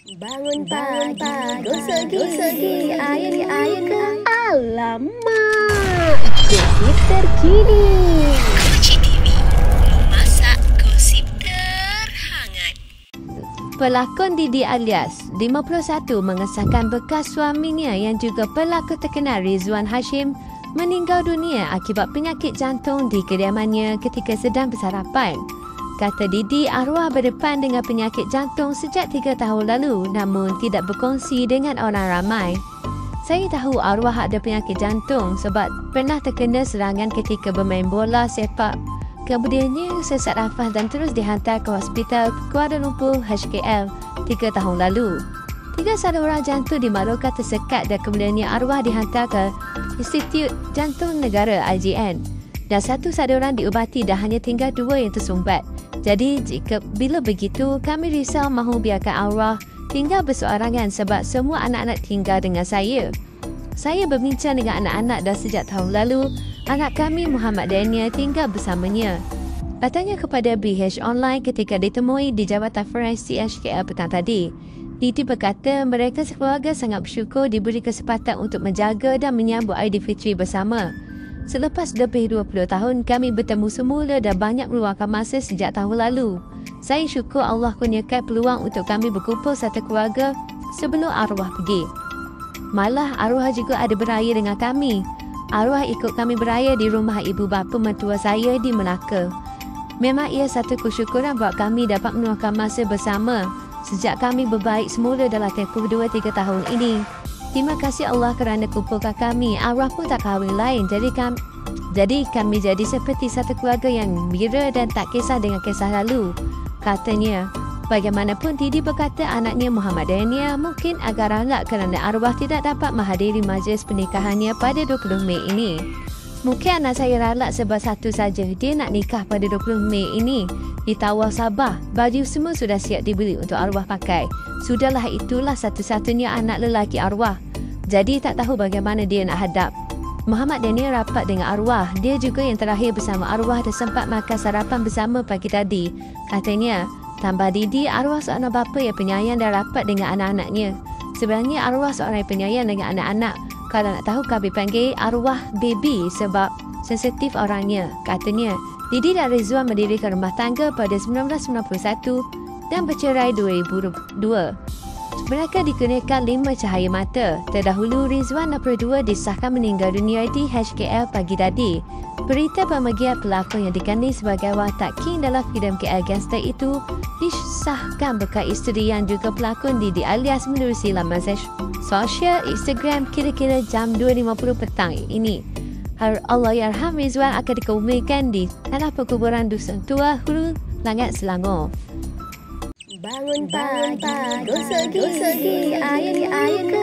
Bangun pagi, gosok gigi, air ke alamak. Gosip terkini. Kocik TV, memasak gosip terhangat. Pelakon Didi Alias, 51, mengesahkan bekas suaminya yang juga pelakon terkenal Rizwan Hashim meninggal dunia akibat penyakit jantung di kediamannya ketika sedang bersarapan. Kata Didi, arwah berdepan dengan penyakit jantung sejak 3 tahun lalu namun tidak berkongsi dengan orang ramai. Saya tahu arwah ada penyakit jantung sebab pernah terkena serangan ketika bermain bola sepak. Kemudiannya sesak nafas dan terus dihantar ke Hospital Kuala Lumpur HKL 3 tahun lalu. 3 saluran jantung dimaklumkan tersekat dan kemudiannya arwah dihantar ke Institut Jantung Negara IJN. Dan 1 saluran diubati dan hanya tinggal 2 yang tersumbat. Jadi bila begitu kami risau mahu biarkan arwah tinggal berseorangan sebab semua anak-anak tinggal dengan saya. Saya berbincang dengan anak-anak dan sejak tahun lalu anak kami Muhammad Daniel tinggal bersamanya. Katanya kepada BH Online ketika ditemui di Jabatan Forensik HKL petang tadi. Didi berkata mereka sekeluarga sangat bersyukur diberi kesempatan untuk menjaga dan menyambut Aidilfitri bersama. Selepas lebih 20 tahun, kami bertemu semula dan banyak meluangkan masa sejak tahun lalu. Saya syukur Allah kurniakan peluang untuk kami berkumpul satu keluarga sebelum arwah pergi. Malah arwah juga ada beraya dengan kami. Arwah ikut kami beraya di rumah ibu bapa mertua saya di Melaka. Memang ia satu kesyukuran buat kami dapat meluangkan masa bersama sejak kami berbaik semula dalam tempoh 2-3 tahun ini. Terima kasih Allah kerana kumpulkan kami. Arwah pun tak kahwin lain. Jadi kami jadi seperti satu keluarga yang gembira dan tak kisah dengan kisah lalu. Katanya. Bagaimanapun Didi berkata anaknya Muhammad Daniel mungkin agak ralak kerana arwah tidak dapat menghadiri majlis pernikahannya pada 20 Mei ini. Mungkin anak saya ralak sebab satu saja dia nak nikah pada 20 Mei ini. Di Tawau Sabah, baju semua sudah siap dibeli untuk arwah pakai. Sudahlah itulah satu-satunya anak lelaki arwah. Jadi tak tahu bagaimana dia nak hadap. Muhammad Daniel rapat dengan arwah. Dia juga yang terakhir bersama arwah dan sempat makan sarapan bersama pagi tadi. Katanya, tambah Didi, arwah seorang bapa yang penyayang dan rapat dengan anak-anaknya. Sebenarnya arwah seorang yang penyayang dengan anak-anak. Kalau nak tahu kami panggil arwah baby sebab sensitif orangnya. Katanya, Didi dan Rizwan mendirikan rumah tangga pada 1991 dan bercerai 2002. Mereka dikurniakan 5 cahaya mata. Terdahulu Rizwan 62 disahkan meninggal dunia di HKL pagi tadi. Berita pemergian pelakon yang dikandung sebagai watak King dalam filem KL Gangster itu disahkan bekas isteri yang juga pelakon Didi Alias menerusi laman sosial Instagram kira-kira jam 2.50 petang ini. Allahyarham Rizwan akan dikebumikan di tanah perkuburan Dusun Tua, Hulu Langat, Selangor. Bangun pagi, gosok gigi, air ke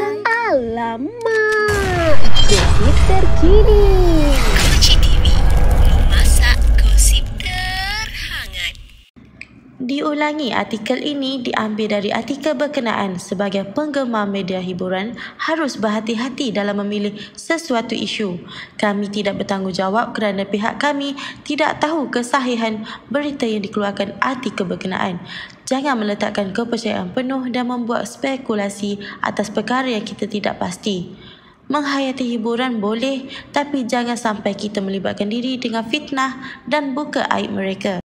alamak. Gosip terkini. Kocik TV, memasak gosip terhangat. Diulangi, artikel ini diambil dari artikel berkenaan. Sebagai penggemar media hiburan, harus berhati-hati dalam memilih sesuatu isu. Kami tidak bertanggungjawab kerana pihak kami tidak tahu kesahihan berita yang dikeluarkan artikel berkenaan. Jangan meletakkan kepercayaan penuh dan membuat spekulasi atas perkara yang kita tidak pasti. Menghayati hiburan boleh, tapi jangan sampai kita melibatkan diri dengan fitnah dan buka aib mereka.